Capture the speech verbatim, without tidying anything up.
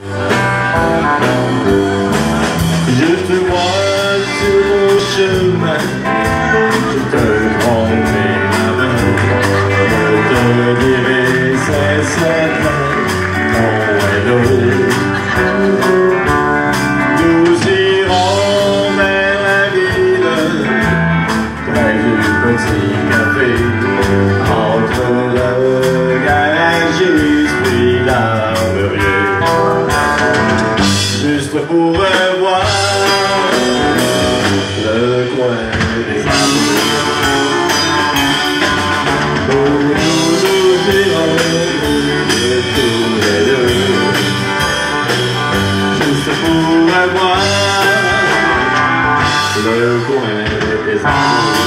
Je te vois sur mon chemin, je te prendrai la main, je te dirai sincèrement mon hello. Nous irons vers la ville, près du petit café, entre le garagiste puis l'armurier, juste pour voir le coin des arbres. Où nous nous irons tous les deux, juste pour voir le coin des arbres.